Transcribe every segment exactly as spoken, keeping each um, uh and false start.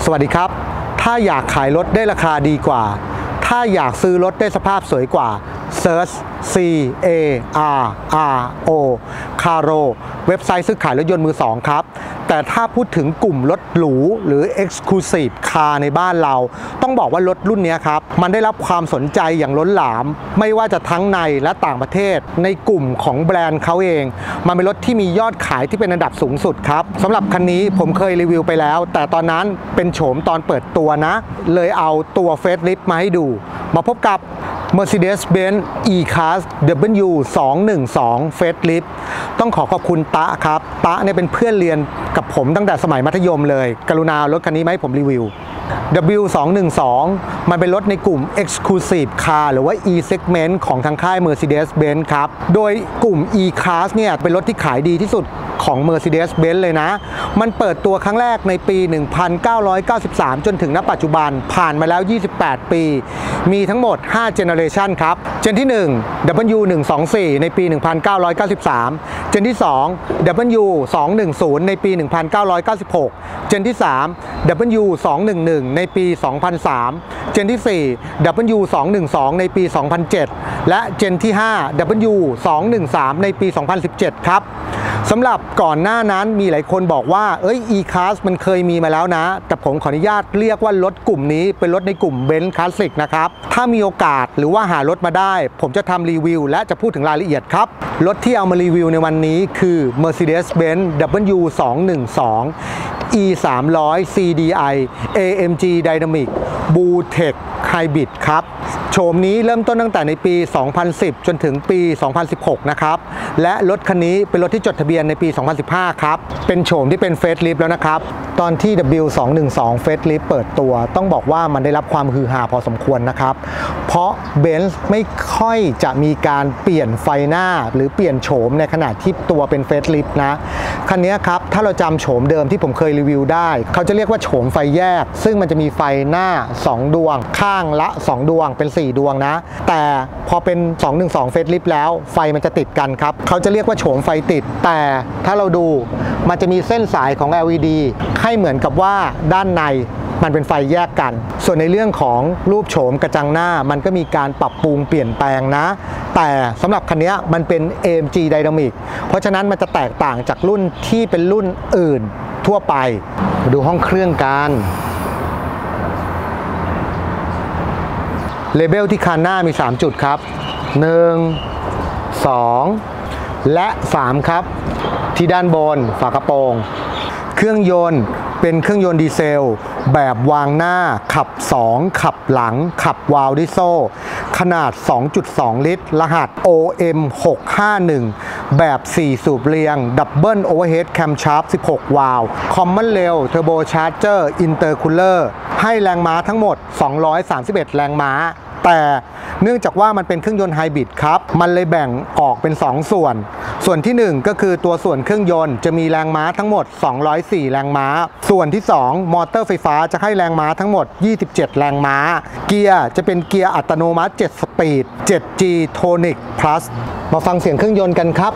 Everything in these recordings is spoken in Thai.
สวัสดีครับถ้าอยากขายรถได้ราคาดีกว่าถ้าอยากซื้อรถได้สภาพสวยกว่า Search C A R R O Caro เว็บไซต์ซื้อขายรถยนต์มือสองครับแต่ถ้าพูดถึงกลุ่มรถหรูหรือ Exclusive Car ในบ้านเราต้องบอกว่ารถรุ่นนี้ครับมันได้รับความสนใจอย่างล้นหลามไม่ว่าจะทั้งในและต่างประเทศในกลุ่มของแบรนด์เขาเองมันเป็นรถที่มียอดขายที่เป็นอันดับสูงสุดครับสำหรับคันนี้ผมเคยรีวิวไปแล้วแต่ตอนนั้นเป็นโฉมตอนเปิดตัวนะเลยเอาตัวเฟซลิฟต์มาให้ดูมาพบกับ Mercedes-Benz E-Class ดับเบิลยู สองหนึ่งสอง Facelift ต้องขอขอบคุณตะครับตะเนี่ยเป็นเพื่อนเรียนกับผมตั้งแต่สมัยมัธยมเลยกรุณารถคันนี้มาให้ผมรีวิว ดับเบิลยู สองหนึ่งสอง มันเป็นรถในกลุ่ม Exclusive Car หรือว่า E-Segment ของทางค่าย Mercedes-Benz ครับโดยกลุ่ม E-Class เนี่ยเป็นรถที่ขายดีที่สุดของ Mercedes-Benz เลยนะมันเปิดตัวครั้งแรกในปี หนึ่งพันเก้าร้อยเก้าสิบสาม จนถึงณปัจจุบันผ่านมาแล้ว ยี่สิบแปด ปีมีทั้งหมด ห้า Generation ครับเจนที่ หนึ่ง ดับเบิลยู หนึ่งสองสี่ ในปี หนึ่งพันเก้าร้อยเก้าสิบสาม เจนที่ สอง ดับเบิลยู สองหนึ่งศูนย์ ในปี หนึ่งพันเก้าร้อยเก้าสิบหก เจนที่ สาม ดับเบิลยู สองหนึ่งหนึ่ง ในปี สองพันสาม เจนที่ สี่ ดับเบิลยู สองหนึ่งสอง ในปี สองพันเจ็ด และเจนที่ ห้า ดับเบิลยู สองหนึ่งสาม ในปี สองพันสิบเจ็ด ครับสำหรับก่อนหน้านั้นมีหลายคนบอกว่าเอ้ย E-Class มันเคยมีมาแล้วนะแต่ผมขออนุญาตเรียกว่ารถกลุ่มนี้เป็นรถในกลุ่ม Benz Classic นะครับถ้ามีโอกาสหรือว่าหารถมาได้ผมจะทำรีวิวและจะพูดถึงรายละเอียดครับรถที่เอามารีวิวในวันนี้คือ Mercedes-Benz ดับเบิลยู สองหนึ่งสอง E สามร้อย ซี ดี ไอ เอ เอ็ม จี Dynamic Blue Tech Hybrid ครับโฉมนี้เริ่มต้นตั้งแต่ในปี สองพันสิบ จนถึงปี สองพันสิบหก นะครับและรถคันนี้เป็นรถที่จดทะเบียนในปี สองพันสิบห้า ครับเป็นโฉมที่เป็นเฟซลิฟต์แล้วนะครับตอนที่ ดับเบิลยู สองหนึ่งสอง Facelift เปิดตัวต้องบอกว่ามันได้รับความฮือฮาพอสมควรนะครับเพราะ Benz ไม่ค่อยจะมีการเปลี่ยนไฟหน้าหรือเปลี่ยนโฉมในขณะที่ตัวเป็น Facelift นะคันนี้ครับถ้าเราจำโฉมเดิมที่ผมเคยรีวิวได้เขาจะเรียกว่าโฉมไฟแยกซึ่งมันจะมีไฟหน้าสองดวงข้างละสองดวงเป็นสี่ดวงนะแต่พอเป็น สองหนึ่งสอง Facelift แล้วไฟมันจะติดกันครับเขาจะเรียกว่าโฉมไฟติดแต่ถ้าเราดูมันจะมีเส้นสายของ แอล อี ดี ให้เหมือนกับว่าด้านในมันเป็นไฟแยกกันส่วนในเรื่องของรูปโฉมกระจังหน้ามันก็มีการปรับปรุงเปลี่ยนแปลงนะแต่สำหรับคันนี้มันเป็น เอ เอ็ม จี Dynamic เพราะฉะนั้นมันจะแตกต่างจากรุ่นที่เป็นรุ่นอื่นทั่วไปมาดูห้องเครื่องกันเลเบลที่คันหน้ามี สาม จุดครับหนึ่ง สองและสามครับที่ด้านบนฝากระโปรงเครื่องยนต์เป็นเครื่องยนต์ดีเซลแบบวางหน้าขับสองขับหลังขับวาล์วดิโซ่ขนาด สองจุดสอง ลิตรรหัส โอ เอ็ม หกห้าหนึ่ง แบบสี่สูบเรียงดับเบิลโอเวอร์เฮดแคมชาร์ปสิบหกวาล์วคอมมอนเรลเทอร์โบชาร์เจอร์อินเตอร์คูลเลอร์ให้แรงม้าทั้งหมดสองร้อยสามสิบเอ็ดแรงม้าแต่เนื่องจากว่ามันเป็นเครื่องยนต์ไฮบริดครับมันเลยแบ่งออกเป็นสองส่วนส่วนที่หนึ่งก็คือตัวส่วนเครื่องยนต์จะมีแรงม้าทั้งหมดสองร้อยสี่แรงม้าส่วนที่สองมอเตอร์ไฟฟ้าจะให้แรงม้าทั้งหมดยี่สิบเจ็ดแรงม้าเกียร์จะเป็นเกียร์อัตโนมัติเจ็ดสปีด เจ็ด จี Tonic Plus มาฟังเสียงเครื่องยนต์กันครับ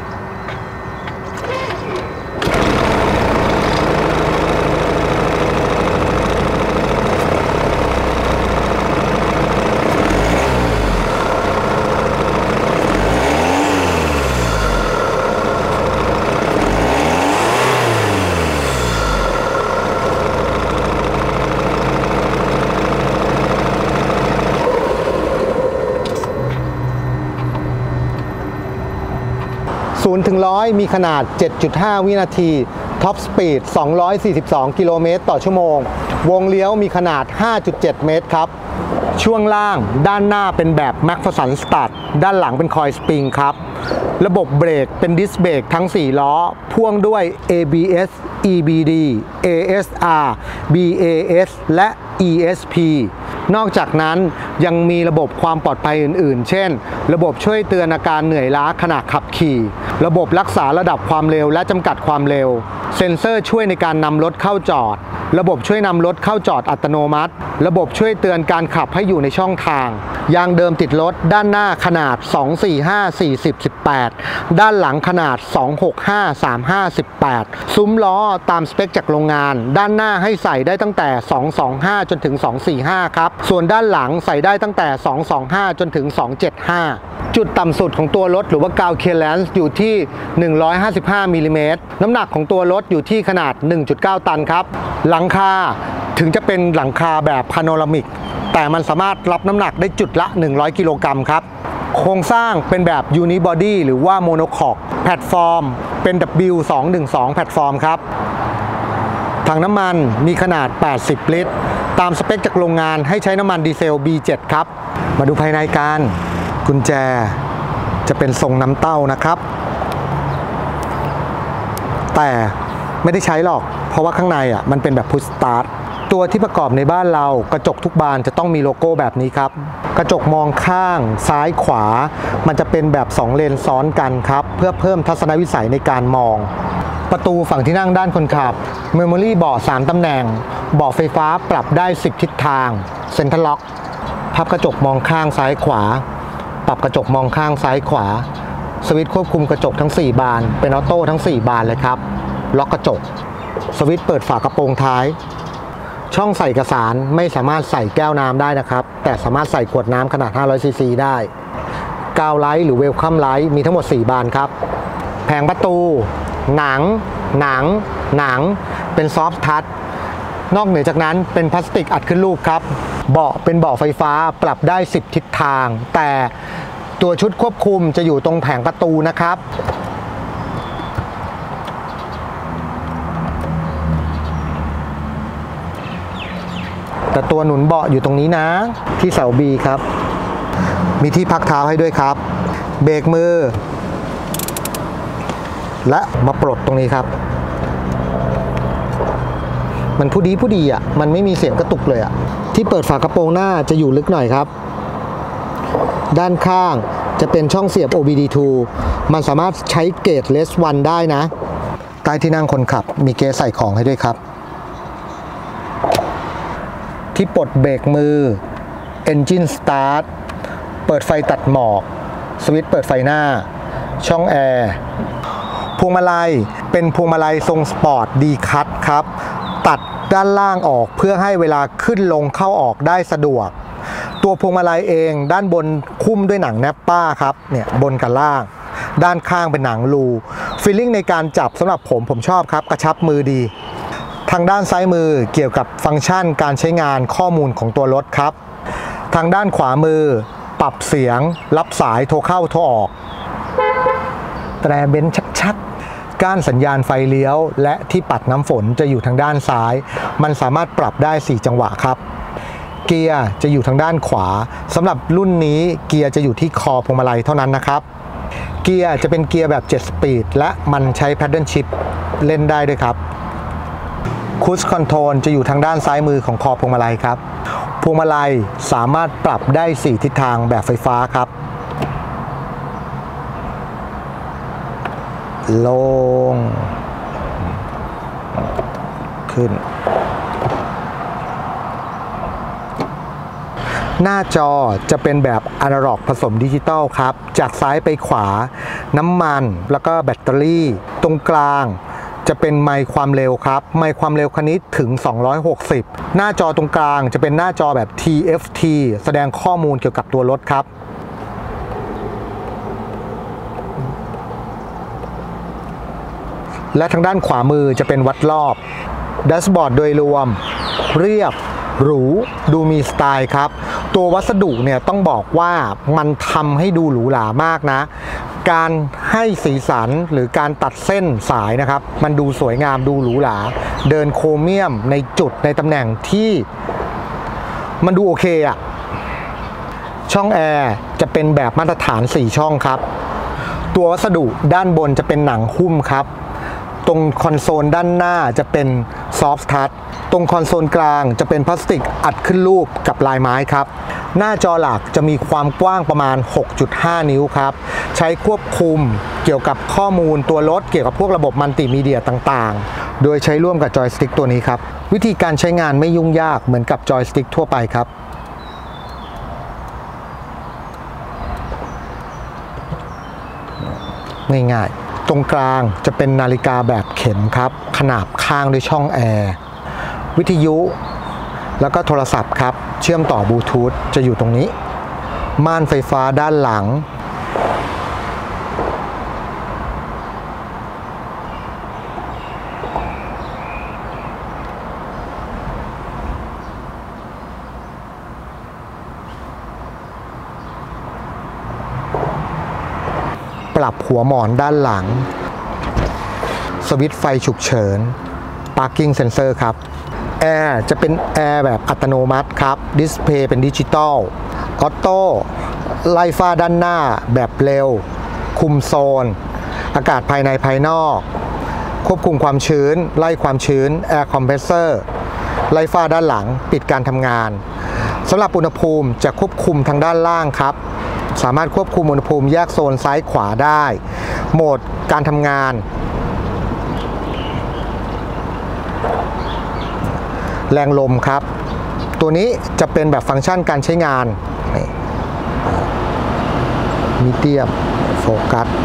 ศูนย์ถึงร้อยมีขนาด เจ็ดจุดห้า วินาทีท็อปสปีดสองร้อยสี่สิบสองกิโลเมตรต่อชั่วโมงวงเลี้ยวมีขนาด ห้าจุดเจ็ด เมตรครับช่วงล่างด้านหน้าเป็นแบบ McPherson Stud ด้านหลังเป็นคอยสปริงครับระบบเบรกเป็นดิสเบรกทั้งสี่ล้อพ่วงด้วย เอ บี เอส อี บี ดี เอ เอส อาร์ บี เอ เอส และ อี เอส พี นอกจากนั้นยังมีระบบความปลอดภัยอื่นๆเช่นระบบช่วยเตือนอาการเหนื่อยล้าขณะขับขี่ระบบรักษาระดับความเร็วและจำกัดความเร็วเซ็นเซอร์ช่วยในการนำรถเข้าจอดระบบช่วยนำรถเข้าจอดอัตโนมัติระบบช่วยเตือนการขับให้อยู่ในช่องทางยางเดิมติดรถด้านหน้าขนาดสอง สี่ ห้า สี่ สิบ สิบแปดด้านหลังขนาดสอง หก ห้า สาม ห้า สิบแปดซุ้มล้อตามสเปคจากโรงงานด้านหน้าให้ใส่ได้ตั้งแต่สอง สอง ห้าจนถึงสอง สี่ ห้าครับส่วนด้านหลังใส่ได้ตั้งแต่สอง สอง ห้าจนถึงสอง เจ็ด ห้าจุดต่ำสุดของตัวรถหรือว่ากาวเคลียร์แลนซ์อยู่ที่หนึ่งร้อยห้าสิบห้ามิลลิเมตรน้ำหนักของตัวรถอยู่ที่ขนาด หนึ่งจุดเก้า ตันครับหลังคาถึงจะเป็นหลังคาแบบพาโนรามิกแต่มันสามารถรับน้ำหนักได้จุดละหนึ่งร้อยกิโลกรัมครับโครงสร้างเป็นแบบยูนิบอดี้หรือว่าโมโนคอกแพลตฟอร์มเป็น ดับเบิลยู สอง หนึ่ง สอง แพลตฟอร์มครับถังน้ำมันมีขนาดแปดสิบลิตรตามสเปคจากโรงงานให้ใช้น้ำมันดีเซล บี เจ็ด ครับมาดูภายในกันกุญแจจะเป็นทรงน้ำเต้านะครับแต่ไม่ได้ใช้หรอกเพราะว่าข้างในอ่ะมันเป็นแบบพุชสตาร์ทตัวที่ประกอบในบ้านเรากระจกทุกบานจะต้องมีโลโก้แบบนี้ครับกระจกมองข้างซ้ายขวามันจะเป็นแบบสองเลนซ้อนกันครับเพื่อเพิ่มทัศนวิสัยในการมองประตูฝั่งที่นั่งด้านคนขับเมมโมรี่เบาะสามตำแหน่งเบาะไฟฟ้าปรับได้สิบทิศทางเซ็นทรัลล็อกพับกระจกมองข้างซ้ายขวาปรับกระจกมองข้างซ้ายขวาสวิตช์ควบคุมกระจกทั้งสี่บานเป็นออโต้ทั้งสี่บานเลยครับล็อกกระจกสวิตช์เปิดฝากระโปรงท้ายช่องใส่เอกสารไม่สามารถใส่แก้วน้ำได้นะครับแต่สามารถใส่ขวดน้ำขนาดห้าร้อยซีซีได้กาวไลท์หรือเวลคัมไลท์มีทั้งหมดสี่บานครับแผงประตูหนังหนังหนังเป็นซอฟต์ทัชนอกเหนือจากนั้นเป็นพลาสติกอัดขึ้นรูปครับเบาะเป็นเบาะไฟฟ้าปรับได้สิบทิศทางแต่ตัวชุดควบคุมจะอยู่ตรงแผงประตูนะครับแต่ตัวหนุนเบาะอยู่ตรงนี้นะที่เสา B ครับมีที่พักเท้าให้ด้วยครับเบรกมือและมาปลดตรงนี้ครับมันผู้ดีผู้ดีอ่ะมันไม่มีเสียงกระตุกเลยอ่ะที่เปิดฝากระโปรงหน้าจะอยู่ลึกหน่อยครับด้านข้างจะเป็นช่องเสียบ โอ บี ดี ทู มันสามารถใช้เกจเลสวันได้นะใต้ที่นั่งคนขับมีเกจใส่ของให้ด้วยครับที่ปลดเบรกมือ Engine Start เปิดไฟตัดหมอกสวิตช์เปิดไฟหน้าช่องแอร์พวงมาลัยเป็นพวงมาลัยทรงสปอร์ตดีคัทครับตัดด้านล่างออกเพื่อให้เวลาขึ้นลงเข้าออกได้สะดวกตัวพวงมาลัยเองด้านบนคุ้มด้วยหนังแนปป้าครับเนี่ยบนกับล่างด้านข้างเป็นหนังรูฟีลลิ่งในการจับสำหรับผมผมชอบครับกระชับมือดีทางด้านซ้ายมือเกี่ยวกับฟังก์ชันการใช้งานข้อมูลของตัวรถครับทางด้านขวามือปรับเสียงรับสายโทรเข้าโทรออกแตรเบนซ์ชัดๆก้านสัญญาณไฟเลี้ยวและที่ปัดน้ำฝนจะอยู่ทางด้านซ้ายมันสามารถปรับได้สี่จังหวะครับเกียร์จะอยู่ทางด้านขวาสำหรับรุ่นนี้เกียร์จะอยู่ที่คอพวงมาลัยเท่านั้นนะครับเกียร์จะเป็นเกียร์แบบเจ็ดสปีดและมันใช้แพดเดิลชิพเล่นได้ด้วยครับคูชคอนโทรลจะอยู่ทางด้านซ้ายมือของคอพวงมาลัยครับพวงมาลัยสามารถปรับได้สี่ทิศทางแบบไฟฟ้าครับลงขึ้นหน้าจอจะเป็นแบบอนาล็อกผสมดิจิตอลครับจากซ้ายไปขวาน้ำมันแล้วก็แบตเตอรี่ตรงกลางจะเป็นไมค์ความเร็วครับไมค์ความเร็วคันนี้ถึงสองร้อยหกสิบหน้าจอตรงกลางจะเป็นหน้าจอแบบ ที เอฟ ที แสดงข้อมูลเกี่ยวกับตัวรถครับและทางด้านขวามือจะเป็นวัดรอบแดชบอร์ดโดยรวมเรียบหรูดูมีสไตล์ครับตัววัสดุเนี่ยต้องบอกว่ามันทำให้ดูหรูหรามากนะการให้สีสันหรือการตัดเส้นสายนะครับมันดูสวยงามดูหรูหราเดินโครเมียมในจุดในตำแหน่งที่มันดูโอเคอะช่องแอร์จะเป็นแบบมาตรฐานสี่ช่องครับตัววัสดุด้านบนจะเป็นหนังหุ้มครับตรงคอนโซลด้านหน้าจะเป็นซอฟต์ทัชตรงคอนโซลกลางจะเป็นพลาสติกอัดขึ้นรูปกับลายไม้ครับหน้าจอหลักจะมีความกว้างประมาณ หกจุดห้า นิ้วครับใช้ควบคุมเกี่ยวกับข้อมูลตัวรถเกี่ยวกับพวกระบบมัลติมีเดียต่างๆโดยใช้ร่วมกับจอยสติ๊กตัวนี้ครับวิธีการใช้งานไม่ยุ่งยากเหมือนกับจอยสติ๊กทั่วไปครับง่ายๆตรงกลางจะเป็นนาฬิกาแบบเข็มครับขนาบข้างด้วยช่องแอร์วิทยุแล้วก็โทรศัพท์ครับเชื่อมต่อบลูทูธจะอยู่ตรงนี้ม่านไฟฟ้าด้านหลังปรับหัวหมอนด้านหลังสวิตช์ไฟฉุกเฉิน Parking Sensor ครับแอร์จะเป็นแอร์แบบอัตโนมัติครับดิสเพย์เป็นดิจิตอลออโต้ไล่ฟ้าด้านหน้าแบบเร็วคุมโซนอากาศภายในภายนอกควบคุมความชื้นไล่ความชื้นแอร์คอมเพรสเซอร์ไล่ฟ้าด้านหลังปิดการทำงานสำหรับอุณหภูมิจะควบคุมทางด้านล่างครับสามารถควบคุมอุณหภูมิแยกโซนซ้ายขวาได้โหมดการทำงานแรงลมครับตัวนี้จะเป็นแบบฟังก์ชันการใช้งานมีเดียมโฟกัส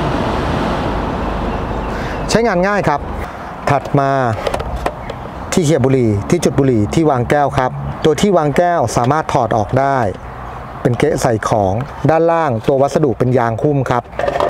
ใช้งานง่ายครับถัดมาที่เขียบบุหรี่ที่จุดบุหรี่ที่วางแก้วครับตัวที่วางแก้วสามารถถอดออกได้เป็นเกะใส่ของด้านล่างตัววัสดุเป็นยางหุ้มครับ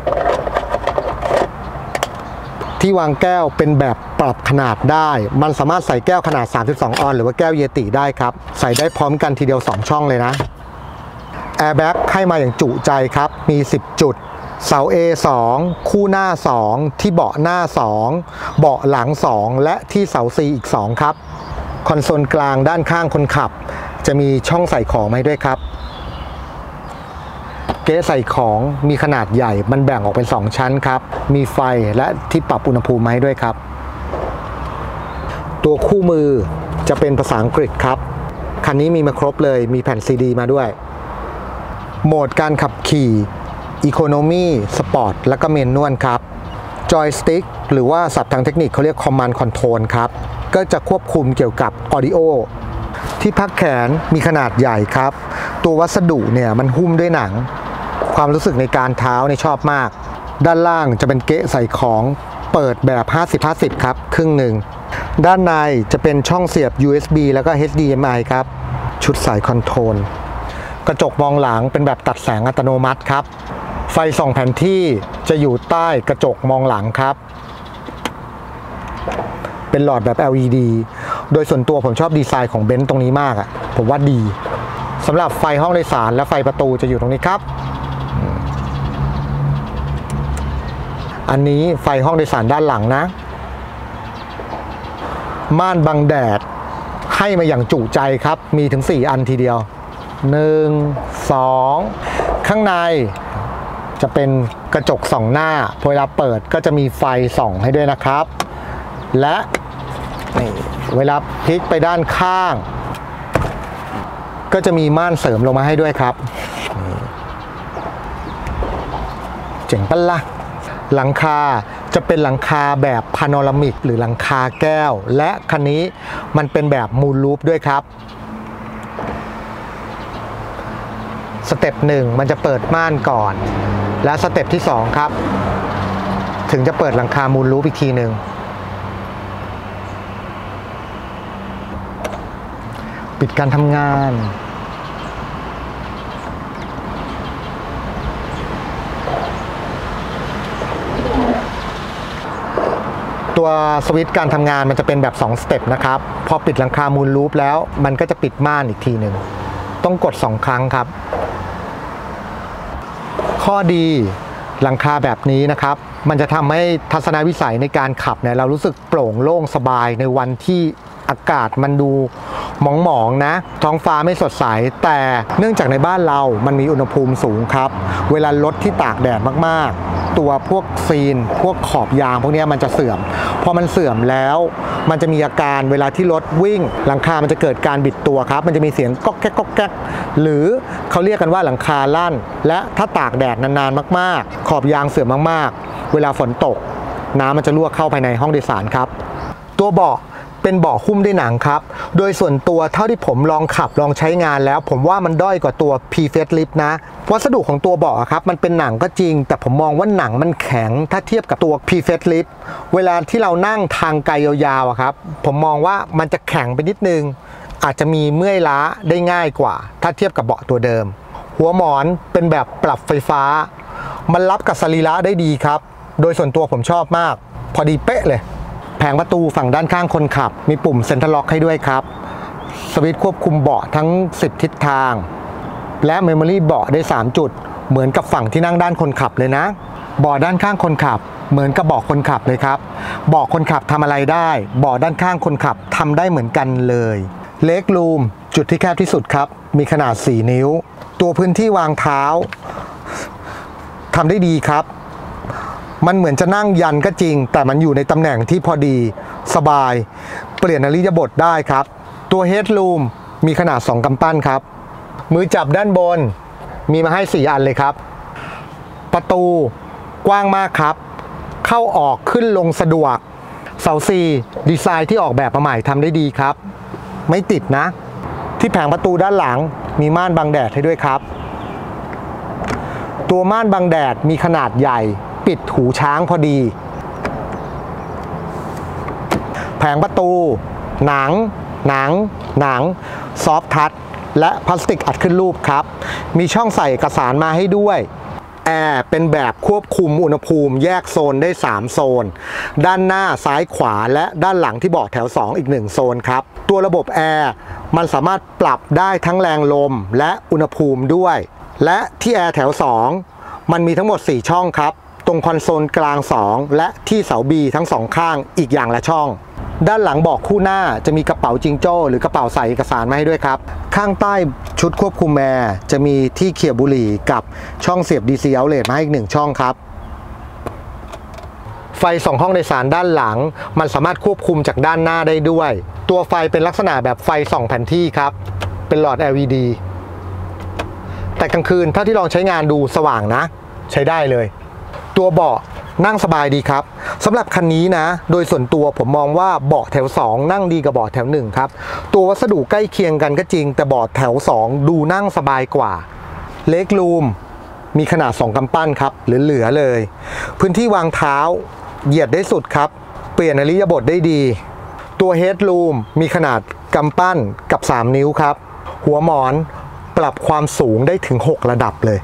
ที่วางแก้วเป็นแบบปรับขนาดได้มันสามารถใส่แก้วขนาดสามสิบสองออนซ์หรือว่าแก้วเยติได้ครับใส่ได้พร้อมกันทีเดียวสองช่องเลยนะแอร์แบ็กให้มาอย่างจุใจครับมีสิบจุดเสา เอ สอง คู่หน้าสองที่เบาะหน้าสองเบาะหลังสองและที่เสา C อีกสองครับคอนโซลกลางด้านข้างคนขับจะมีช่องใส่ของให้ด้วยครับเก๊ใส่ของมีขนาดใหญ่มันแบ่งออกเป็นสองชั้นครับมีไฟและที่ปรับอุณหภูมิให้ด้วยครับตัวคู่มือจะเป็นภาษาอังกฤษครับคันนี้มีมาครบเลยมีแผ่นซีดีมาด้วยโหมดการขับขี่ Economy Sport และก็เมนนวลครับจอยสติ๊กหรือว่าศัพท์ทางเทคนิคเขาเรียก Command Control ครับก็จะควบคุมเกี่ยวกับ Audio ที่พักแขนมีขนาดใหญ่ครับตัววัสดุเนี่ยมันหุ้มด้วยหนังความรู้สึกในการเท้าเนี่ยชอบมากด้านล่างจะเป็นเกะใส่ของเปิดแบบ ห้าสิบ ห้าสิบ ครับครึ่งหนึ่งด้านในจะเป็นช่องเสียบ ยู เอส บี แล้วก็ เอช ดี เอ็ม ไอ ครับชุดสายคอนโทรลกระจกมองหลังเป็นแบบตัดแสงอัตโนมัติครับไฟส่องแผนที่จะอยู่ใต้กระจกมองหลังครับเป็นหลอดแบบ แอล อี ดี โดยส่วนตัวผมชอบดีไซน์ของเบนซ์ตรงนี้มากอ่ะผมว่าดีสำหรับไฟห้องโดยสารและไฟประตูจะอยู่ตรงนี้ครับอันนี้ไฟห้องโดยสารด้านหลังนะม่านบังแดดให้มาอย่างจุใจครับมีถึงสี่อันทีเดียวหนึ่ง สองข้างในจะเป็นกระจกส่องหน้าเวลาเปิดก็จะมีไฟส่องให้ด้วยนะครับและนี่เวลาพลิกไปด้านข้างก็จะมีม่านเสริมลงมาให้ด้วยครับเจ๋งปะล่ะหลังคาจะเป็นหลังคาแบบพาโนรามิกหรือหลังคาแก้วและคันนี้มันเป็นแบบมูนรูฟด้วยครับสเต็ปหนึ่งมันจะเปิดม่านก่อนและสเต็ปที่สองครับถึงจะเปิดหลังคามูนรูฟอีกทีหนึ่งปิดการทำงานตัวสวิตช์การทำงานมันจะเป็นแบบสองสเต็ปนะครับพอปิดหลังคามูนรูฟแล้วมันก็จะปิดม่านอีกทีหนึ่งต้องกดสองครั้งครับข้อดีหลังคาแบบนี้นะครับมันจะทำให้ทัศนวิสัยในการขับเนี่ยเรารู้สึกโปร่งโล่งสบายในวันที่อากาศมันดูหมองๆนะท้องฟ้าไม่สดใสแต่เนื่องจากในบ้านเรามันมีอุณหภูมิสูงครับเวลารถที่ตากแดดมากๆตัวพวกซีนพวกขอบยางพวกนี้มันจะเสื่อมพอมันเสื่อมแล้วมันจะมีอาการเวลาที่รถวิ่งหลังคามันจะเกิดการบิดตัวครับมันจะมีเสียงก๊อกแก๊กก๊อกแก๊กหรือเขาเรียกกันว่าหลังคาลั่นและถ้าตากแดดนานๆมากๆขอบยางเสื่อมมากๆเวลาฝนตกน้ำมันจะรั่วเข้าภายในห้องโดยสารครับตัวเบาะเป็นเบาะหุ้มด้วยหนังครับโดยส่วนตัวเท่าที่ผมลองขับลองใช้งานแล้วผมว่ามันด้อยกว่าตัว P-Facelift นะวัสดุของตัวเบาะครับมันเป็นหนังก็จริงแต่ผมมองว่าหนังมันแข็งถ้าเทียบกับตัว P-Facelift เวลาที่เรานั่งทางไกลยาวๆครับผมมองว่ามันจะแข็งไปนิดนึงอาจจะมีเมื่อยล้าได้ง่ายกว่าถ้าเทียบกับเบาะตัวเดิมหัวหมอนเป็นแบบปรับไฟฟ้ามันรับกับสรีระได้ดีครับโดยส่วนตัวผมชอบมากพอดีเป๊ะเลยแผงประตูฝั่งด้านข้างคนขับมีปุ่มเซ็นทรัลล็อกให้ด้วยครับสวิตช์ควบคุมเบาะทั้งสิบทิศทางและเมมโมรี่เบาะได้สามจุดเหมือนกับฝั่งที่นั่งด้านคนขับเลยนะเบาะด้านข้างคนขับเหมือนกับเบาะคนขับเลยครับเบาะคนขับทำอะไรได้เบาะด้านข้างคนขับทำได้เหมือนกันเลยเล็กรูมจุดที่แคบที่สุดครับมีขนาดสี่นิ้วตัวพื้นที่วางเท้าทำได้ดีครับมันเหมือนจะนั่งยันก็จริงแต่มันอยู่ในตำแหน่งที่พอดีสบายเปลี่ยนอิริยาบถได้ครับตัวเฮดรูมมีขนาดสองกำปั้นครับมือจับด้านบนมีมาให้สี่อันเลยครับประตูกว้างมากครับเข้าออกขึ้นลงสะดวกเสาสี่ดีไซน์ที่ออกแบบมาใหม่ทำได้ดีครับไม่ติดนะที่แผงประตูด้านหลังมีม่านบังแดดให้ด้วยครับตัวม่านบังแดดมีขนาดใหญ่ปิดหูช้างพอดีแผงประตูหนังหนังหนังซอฟทัชและพลาสติกอัดขึ้นรูปครับมีช่องใส่เอกสารมาให้ด้วยแอร์เป็นแบบควบคุมอุณหภูมิแยกโซนได้สามโซนด้านหน้าซ้ายขวาและด้านหลังที่เบาะแถวสองอีกหนึ่งโซนครับตัวระบบแอร์มันสามารถปรับได้ทั้งแรงลมและอุณหภูมิด้วยและที่แอร์แถวสองมันมีทั้งหมดสี่ช่องครับตรงคอนโซลกลางสองและที่เสา B ทั้งสองข้างอีกอย่างละช่องด้านหลังเบาะคู่หน้าจะมีกระเป๋าจิงโจ้หรือกระเป๋าใส่เอกสารมาให้ด้วยครับข้างใต้ชุดควบคุมแอร์จะมีที่เขี่ยบุหรี่กับช่องเสียบ ดี ซี Outlet มาให้อีกหนึ่งช่องครับไฟสองห้องโดยสารด้านหลังมันสามารถควบคุมจากด้านหน้าได้ด้วยตัวไฟเป็นลักษณะแบบไฟส่องแผนที่ครับเป็นหลอด แอล อี ดี แต่กลางคืนเท่าที่ลองใช้งานดูสว่างนะใช้ได้เลยตัวเบาะนั่งสบายดีครับสำหรับคันนี้นะโดยส่วนตัวผมมองว่าเบาะแถวสองนั่งดีกับเบาะแถวหนึ่งครับตัววัสดุใกล้เคียงกันก็จริงแต่เบาะแถวสองดูนั่งสบายกว่าเล็กรูมมีขนาดสองกำปั้นครับเหลือๆเลยพื้นที่วางเท้าเหยียดได้สุดครับเปลี่ยนอิริยาบถได้ดีตัวเฮดรูมมีขนาดกำปั้นกับสามนิ้วครับหัวหมอนปรับความสูงได้ถึงหกระดับเลย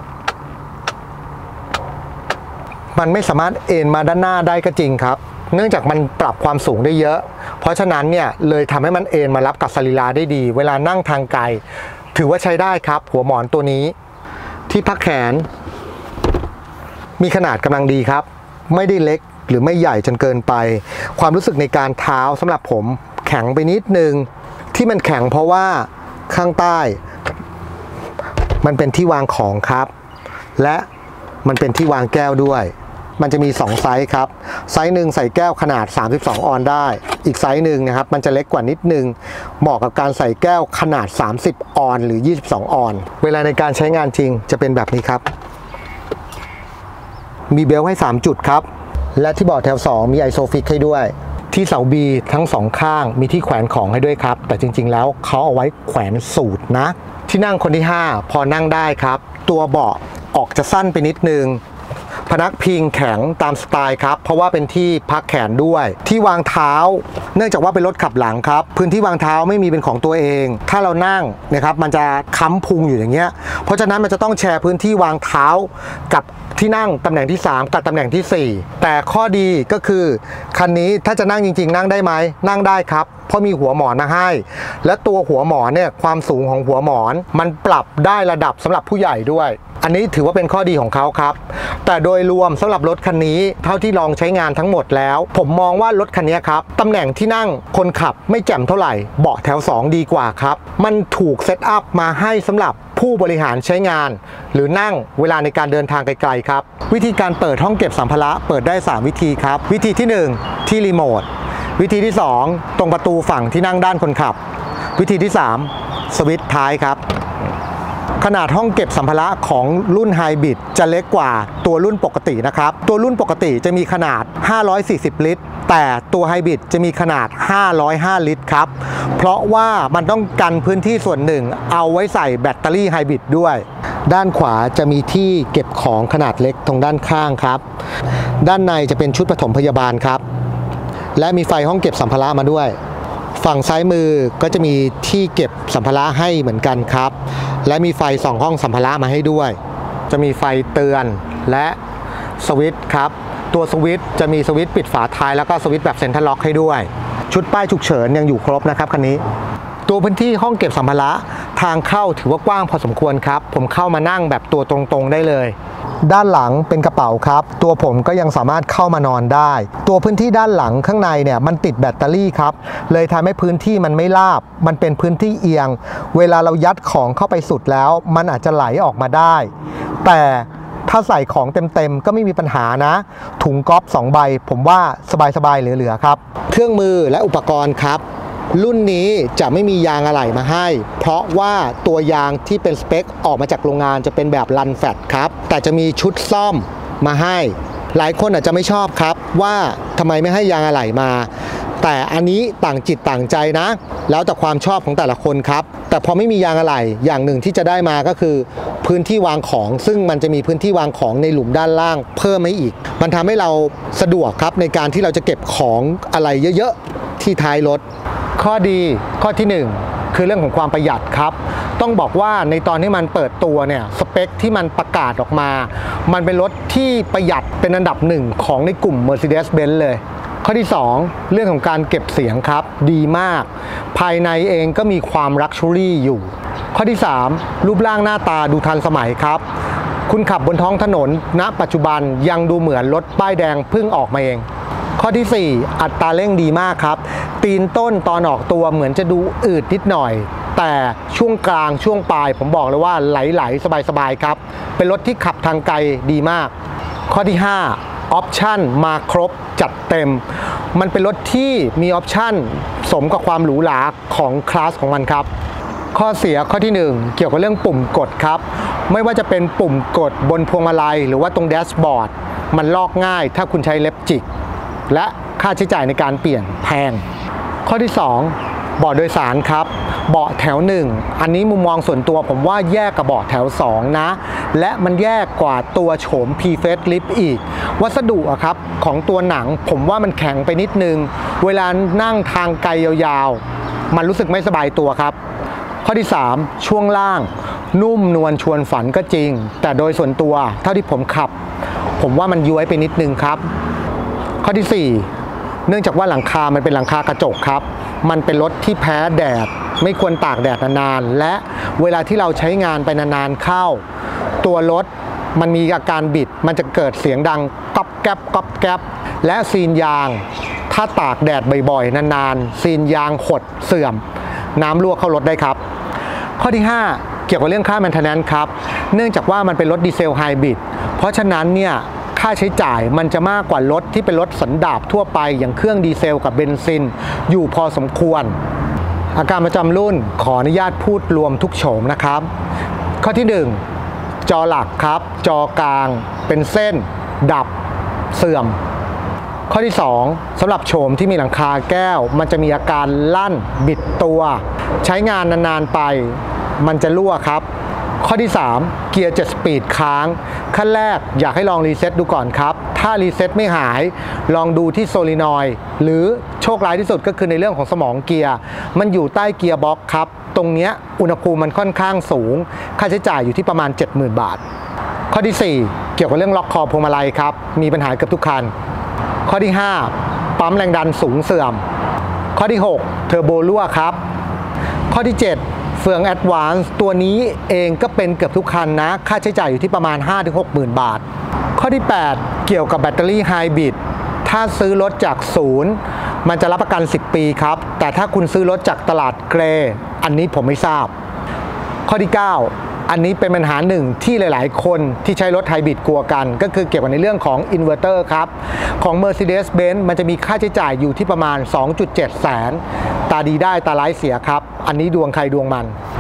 มันไม่สามารถเอนมาด้านหน้าได้ก็จริงครับเนื่องจากมันปรับความสูงได้เยอะเพราะฉะนั้นเนี่ยเลยทำให้มันเอนมารับกับสรีระได้ดีเวลานั่งทางไกลถือว่าใช้ได้ครับหัวหมอนตัวนี้ที่พักแขนมีขนาดกำลังดีครับไม่ได้เล็กหรือไม่ใหญ่จนเกินไปความรู้สึกในการเท้าสำหรับผมแข็งไปนิดนึงที่มันแข็งเพราะว่าข้างใต้มันเป็นที่วางของครับและมันเป็นที่วางแก้วด้วยมันจะมีสองไซส์ครับไซส์หนึ่งใส่แก้วขนาดสามสิบสองออนซ์ได้อีกไซส์หนึ่งนะครับมันจะเล็กกว่านิดนึงเหมาะกับการใส่แก้วขนาดสามสิบออนซ์หรือยี่สิบสองออนซ์เวลาในการใช้งานจริงจะเป็นแบบนี้ครับมีเบลต์ให้สามจุดครับและที่เบาะแถวสองมีไอโซฟิกให้ด้วยที่เสา B ทั้งสองข้างมีที่แขวนของให้ด้วยครับแต่จริงๆแล้วเขาเอาไว้แขวนสูตรนะที่นั่งคนที่ห้าพอนั่งได้ครับตัวเบาะออกจะสั้นไปนิดนึงพนักพิงแข็งตามสไตล์ครับเพราะว่าเป็นที่พักแขนด้วยที่วางเท้าเนื่องจากว่าเป็นรถขับหลังครับพื้นที่วางเท้าไม่มีเป็นของตัวเองถ้าเรานั่งนะครับมันจะค้ำพุงอยู่อย่างเงี้ยเพราะฉะนั้นมันจะต้องแชร์พื้นที่วางเท้ากับที่นั่งตำแหน่งที่สามกับตำแหน่งที่สี่แต่ข้อดีก็คือคันนี้ถ้าจะนั่งจริงๆนั่งได้ไหมนั่งได้ครับเพราะมีหัวหมอนมาให้และตัวหัวหมอนเนี่ยความสูงของหัวหมอนมันปรับได้ระดับสำหรับผู้ใหญ่ด้วยอันนี้ถือว่าเป็นข้อดีของเขาครับแต่โดยรวมสำหรับรถคันนี้เท่าที่ลองใช้งานทั้งหมดแล้วผมมองว่ารถคันนี้ครับตำแหน่งที่นั่งคนขับไม่แจ่มเท่าไหร่เบาะแถวสองดีกว่าครับมันถูกเซตอัพมาให้สำหรับผู้บริหารใช้งานหรือนั่งเวลาในการเดินทางไกลๆครับวิธีการเปิดห้องเก็บสัมภาระเปิดได้สามวิธีครับวิธีที่หนึ่งที่รีโมทวิธีที่สองตรงประตูฝั่งที่นั่งด้านคนขับวิธีที่สามสวิตช์ท้ายครับขนาดห้องเก็บสัมภาระของรุ่นไฮบริดจะเล็กกว่าตัวรุ่นปกตินะครับตัวรุ่นปกติจะมีขนาดห้าร้อยสี่สิบลิตรแต่ตัวไฮบริดจะมีขนาดห้าร้อยห้าลิตรครับเพราะว่ามันต้องกันพื้นที่ส่วนหนึ่งเอาไว้ใส่แบตเตอรี่ไฮบริดด้วยด้านขวาจะมีที่เก็บของขนาดเล็กตรงด้านข้างครับด้านในจะเป็นชุดปฐมพยาบาลครับและมีไฟห้องเก็บสัมภาระมาด้วยฝั่งซ้ายมือก็จะมีที่เก็บสัมภาระให้เหมือนกันครับและมีไฟส่องห้องสัมภาระมาให้ด้วยจะมีไฟเตือนและสวิตช์ครับตัวสวิตช์จะมีสวิตช์ปิดฝาท้ายแล้วก็สวิตช์แบบเซ็นทรัลล็อกให้ด้วยชุดป้ายฉุกเฉินยังอยู่ครบนะครับคันนี้ตัวพื้นที่ห้องเก็บสัมภาระทางเข้าถือว่ากว้างพอสมควรครับผมเข้ามานั่งแบบตัวตรงๆได้เลยด้านหลังเป็นกระเป๋าครับตัวผมก็ยังสามารถเข้ามานอนได้ตัวพื้นที่ด้านหลังข้างในเนี่ยมันติดแบตเตอรี่ครับเลยทำให้พื้นที่มันไม่ราบมันเป็นพื้นที่เอียงเวลาเรายัดของเข้าไปสุดแล้วมันอาจจะไหลออกมาได้แต่ถ้าใส่ของเต็มๆก็ไม่มีปัญหานะถุงก๊อฟสองใบผมว่าสบายๆเหลือๆครับเครื่องมือและอุปกรณ์ครับรุ่นนี้จะไม่มียางอะไหล่มาให้เพราะว่าตัวยางที่เป็นสเปคออกมาจากโรงงานจะเป็นแบบรันแฟตครับแต่จะมีชุดซ่อมมาให้หลายคนอาจจะไม่ชอบครับว่าทำไมไม่ให้ยางอะไหล่มาแต่อันนี้ต่างจิตต่างใจนะแล้วแต่ความชอบของแต่ละคนครับแต่พอไม่มียางอะไหล่อย่างหนึ่งที่จะได้มาก็คือพื้นที่วางของซึ่งมันจะมีพื้นที่วางของในหลุมด้านล่างเพิ่มให้อีกมันทำให้เราสะดวกครับในการที่เราจะเก็บของอะไรเยอะๆที่ท้ายรถข้อดีข้อที่หนึ่งคือเรื่องของความประหยัดครับต้องบอกว่าในตอนที่มันเปิดตัวเนี่ยสเปคที่มันประกาศออกมามันเป็นรถที่ประหยัดเป็นอันดับหนึ่งของในกลุ่ม Mercedes-Benz เลยข้อที่สองเรื่องของการเก็บเสียงครับดีมากภายในเองก็มีความลักชัวรี่อยู่ข้อที่สามรูปร่างหน้าตาดูทันสมัยครับคุณขับบนท้องถนนณปัจจุบันยังดูเหมือนรถป้ายแดงเพิ่งออกมาเองข้อที่สี่อัตราเร่งดีมากครับตีนต้นตอนออกตัวเหมือนจะดูอืดนิดหน่อยแต่ช่วงกลางช่วงปลายผมบอกเลยว่าไหลๆสบายๆครับเป็นรถที่ขับทางไกลดีมากข้อที่ห้าออปชั่นมาครบจัดเต็มมันเป็นรถที่มีออปชั่นสมกับความหรูหราของคลาสของมันครับข้อเสียข้อที่หนึ่งเกี่ยวกับเรื่องปุ่มกดครับไม่ว่าจะเป็นปุ่มกดบนพวงมาลัยหรือว่าตรงแดชบอร์ดมันลอกง่ายถ้าคุณใช้เล็บจิกและค่าใช้จ่ายในการเปลี่ยนแพงข้อที่สองเบาะโดยสารครับเบาะแถวหนึ่งอันนี้มุมมองส่วนตัวผมว่าแยกกับเบาะแถวสองนะและมันแยกกว่าตัวโฉม P-Facelift อีกวัสดุอะครับของตัวหนังผมว่ามันแข็งไปนิดนึงเวลานั่งทางไกลยาวๆมันรู้สึกไม่สบายตัวครับข้อที่สามช่วงล่างนุ่มนวลชวนฝันก็จริงแต่โดยส่วนตัวเท่าที่ผมขับผมว่ามันย้วยไปนิดนึงครับข้อที่สี่เนื่องจากว่าหลังคามันเป็นหลังคากระจกครับมันเป็นรถที่แพ้แดดไม่ควรตากแดดนานๆและเวลาที่เราใช้งานไปนานๆเข้าตัวรถมันมีอาการบิดมันจะเกิดเสียงดังก๊อบแก๊บก๊อบแก๊บและซีนยางถ้าตากแดดบ่อยๆนานๆซีนยางหดเสื่อมน้ำรั่วเข้ารถได้ครับข้อที่ห้าเกี่ยวกับเรื่องค่า Maintenance ครับเนื่องจากว่ามันเป็นรถดีเซลไฮบริดเพราะฉะนั้นเนี่ยค่าใช้จ่ายมันจะมากกว่ารถที่เป็นรถสันดาปทั่วไปอย่างเครื่องดีเซลกับเบนซินอยู่พอสมควรอาการประจำรุ่นขออนุญาตพูดรวมทุกโฉมนะครับข้อที่หนึ่งจอหลักครับจอกลางเป็นเส้นดับเสื่อมข้อที่สองสำหรับโฉมที่มีหลังคาแก้วมันจะมีอาการลั่นบิดตัวใช้งานนานๆไปมันจะรั่วครับข้อที่สามเกียร์เจ็ดสปีดค้างขั้นแรกอยากให้ลองรีเซ็ตดูก่อนครับถ้ารีเซ็ตไม่หายลองดูที่โซลินอยด์หรือโชคร้ายที่สุดก็คือในเรื่องของสมองเกียร์มันอยู่ใต้เกียร์บ็อกซ์ครับตรงนี้อุณหภูมิมันค่อนข้างสูงค่าใช้จ่ายอยู่ที่ประมาณ เจ็ดหมื่น บาทข้อที่สี่เกี่ยวกับเรื่องล็อกคอพวงมาลัยครับมีปัญหาเกือบทุกคันข้อที่ห้าปั๊มแรงดันสูงเสื่อมข้อที่หกเทอร์โบรั่วครับข้อที่เจ็ดเฟือง Advance ตัวนี้เองก็เป็นเกือบทุกคันนะค่าใช้จ่ายอยู่ที่ประมาณ ห้าถึงหกหมื่น บาทข้อที่แปดเกี่ยวกับแบตเตอรี่ไฮบริดถ้าซื้อรถจากศูนย์มันจะรับประกันสิบปีครับแต่ถ้าคุณซื้อรถจากตลาดเกรย์อันนี้ผมไม่ทราบข้อที่เก้าอันนี้เป็นปัญหาหนึ่งที่หลายๆคนที่ใช้รถไฮบริดกลัวกันก็คือเกี่ยวกับในเรื่องของอินเวอร์เตอร์ครับของ Mercedes-Benz มันจะมีค่าใช้จ่ายอยู่ที่ประมาณ สองจุดเจ็ด แสนตาดีได้ตาร้ายเสียครับอันนี้ดวงใครดวงมัน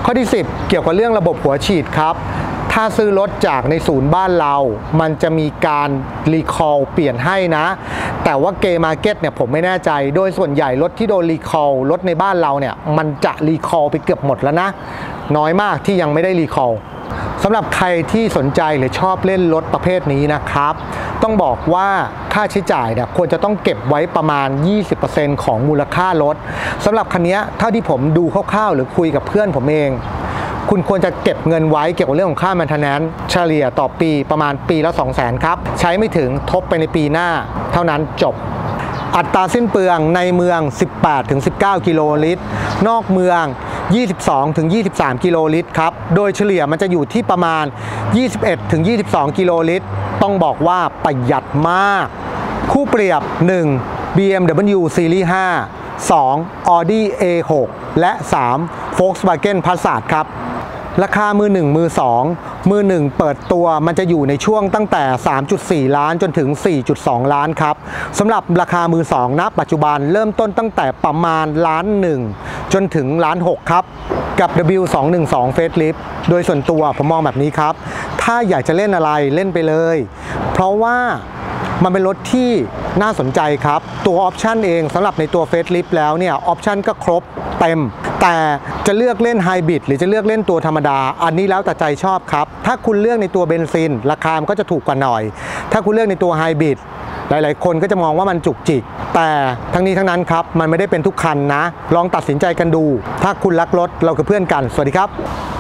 ข้อที่สิบเกี่ยวกับเรื่องระบบหัวฉีดครับถ้าซื้อรถจากในศูนย์บ้านเรามันจะมีการรีคอลเปลี่ยนให้นะแต่ว่าเกมาร์เก็ตเนี่ยผมไม่แน่ใจโดยส่วนใหญ่รถที่โดนรีคอลรถในบ้านเราเนี่ยมันจะรีคอลไปเกือบหมดแล้วนะน้อยมากที่ยังไม่ได้รีคอลสำหรับใครที่สนใจหรือชอบเล่นรถประเภทนี้นะครับต้องบอกว่าค่าใช้จ่ายเนี่ยควรจะต้องเก็บไว้ประมาณ ยี่สิบเปอร์เซ็นต์ ของมูลค่ารถสำหรับคันนี้เท่าที่ผมดูคร่าวๆหรือคุยกับเพื่อนผมเองคุณควรจะเก็บเงินไว้เกี่ยวกับเรื่องของค่า maintenance เฉลี่ยต่อปีประมาณปีละ สองแสน ครับใช้ไม่ถึงทบไปในปีหน้าเท่านั้นจบอัตราสิ้นเปลืองในเมือง สิบแปดถึงสิบเก้า กิโลลิตรนอกเมือง ยี่สิบสองถึงยี่สิบสาม กิโลลิตรครับโดยเฉลี่ยมันจะอยู่ที่ประมาณ ยี่สิบเอ็ดถึงยี่สิบสอง กิโลลิตรต้องบอกว่าประหยัดมากคู่เปรียบ หนึ่ง บี เอ็ม ดับเบิลยู Series ห้า สอง Audi เอ หก และ สาม Volkswagen Passat ครับราคามือหนึ่งมือสองมือหนึ่งเปิดตัวมันจะอยู่ในช่วงตั้งแต่ สามจุดสี่ ล้านจนถึง สี่จุดสอง ล้านครับสำหรับราคามือสองณปัจจุบันเริ่มต้นตั้งแต่ประมาณล้านหนึ่งจนถึงล้านหกครับกับ ดับเบิลยู สองหนึ่งสอง Facelift โดยส่วนตัวผมมองแบบนี้ครับถ้าอยากจะเล่นอะไรเล่นไปเลยเพราะว่ามันเป็นรถที่น่าสนใจครับตัวออปชันเองสำหรับในตัว Facelift แล้วเนี่ยออปชันก็ครบเต็มแต่จะเลือกเล่นไฮบริดหรือจะเลือกเล่นตัวธรรมดาอันนี้แล้วแต่ใจชอบครับถ้าคุณเลือกในตัวเบนซินราคามันก็จะถูกกว่าหน่อยถ้าคุณเลือกในตัวไฮบริดหลายๆคนก็จะมองว่ามันจุกจิกแต่ทั้งนี้ทั้งนั้นครับมันไม่ได้เป็นทุกคันนะลองตัดสินใจกันดูถ้าคุณรักรถเราคือเพื่อนกันสวัสดีครับ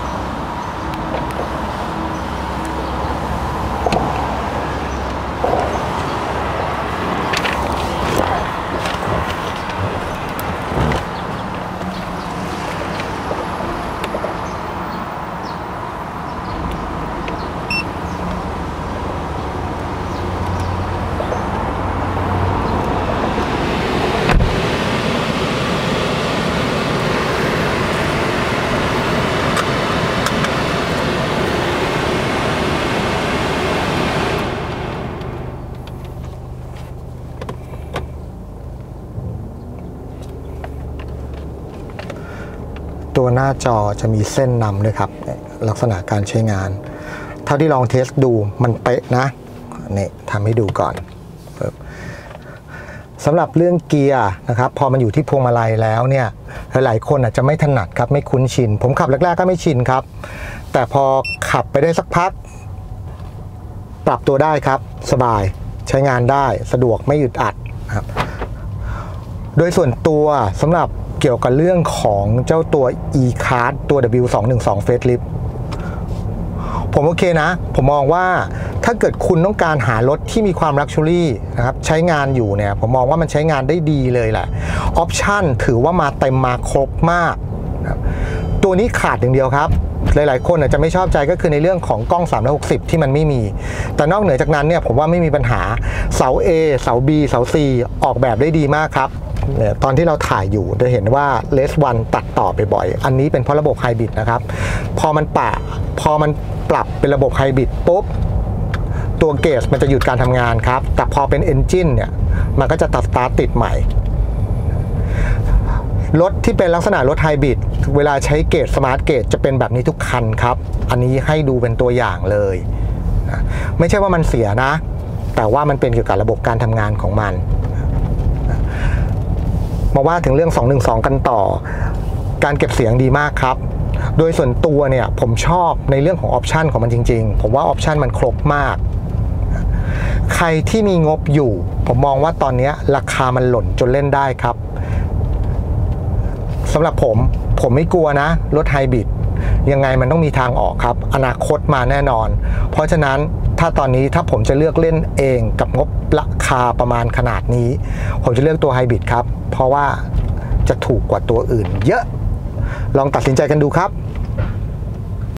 ตัวหน้าจอจะมีเส้นนำด้วยครับลักษณะการใช้งานเท่าที่ลองเทสดูมันเป๊ะนะนี่ทำให้ดูก่อนสำหรับเรื่องเกียร์นะครับพอมันอยู่ที่พวงมาลัยแล้วเนี่ยหลายๆคนอาจจะไม่ถนัดครับไม่คุ้นชินผมขับแรกๆก็ไม่ชินครับแต่พอขับไปได้สักพักปรับตัวได้ครับสบายใช้งานได้สะดวกไม่อึดอัดครับโดยส่วนตัวสำหรับเกี่ยวกับเรื่องของเจ้าตัว e-card ตัว ดับเบิลยู สองหนึ่งสอง Facelift ผมโอเคนะผมมองว่าถ้าเกิดคุณต้องการหารถที่มีความลักชัวรี่นะครับใช้งานอยู่เนี่ยผมมองว่ามันใช้งานได้ดีเลยแหละออปชั่นถือว่ามาเต็มมาครบมากนะตัวนี้ขาดอย่างเดียวครับหลายๆคนอาจจะไม่ชอบใจก็คือในเรื่องของกล้องสามร้อยหกสิบที่มันไม่มีแต่นอกเหนือจากนั้นเนี่ยผมว่าไม่มีปัญหาเสา A เสา B เสา C ออกแบบได้ดีมากครับตอนที่เราถ่ายอยู่จะเห็นว่าเลสวันตัดต่อไปบ่อยอันนี้เป็นเพราะระบบไฮบริดนะครับพอมันปะพอมันปรับเป็นระบบไฮบริดปุ๊บตัวเกจมันจะหยุดการทำงานครับแต่พอเป็นเอนจินเนี่ยมันก็จะตัดสตาร์ทติดใหม่รถที่เป็นลักษณะรถไฮบริดเวลาใช้เกจสมาร์ทเกจจะเป็นแบบนี้ทุกคันครับอันนี้ให้ดูเป็นตัวอย่างเลยนะไม่ใช่ว่ามันเสียนะแต่ว่ามันเป็นเกี่ยวกับระบบการทำงานของมันมาว่าถึงเรื่องสองหนึ่งสองกันต่อการเก็บเสียงดีมากครับโดยส่วนตัวเนี่ยผมชอบในเรื่องของออปชันของมันจริงๆผมว่าออปชันมันครบมากใครที่มีงบอยู่ผมมองว่าตอนนี้ราคามันหล่นจนเล่นได้ครับสำหรับผมผมไม่กลัวนะรถไฮบริดยังไงมันต้องมีทางออกครับอนาคตมาแน่นอนเพราะฉะนั้นถ้าตอนนี้ถ้าผมจะเลือกเล่นเองกับงบราคาประมาณขนาดนี้ผมจะเลือกตัวไฮบริดครับเพราะว่าจะถูกกว่าตัวอื่นเยอะลองตัดสินใจกันดูครับ